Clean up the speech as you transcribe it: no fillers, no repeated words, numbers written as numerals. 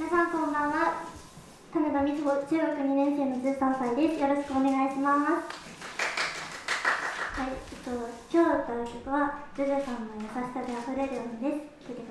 皆さんこんばんは。種田美穂、中学2年生の13歳です。よろしくお願いします。はい、今日歌う曲はジョジョさんの優しさで溢れる海です。聴いてください。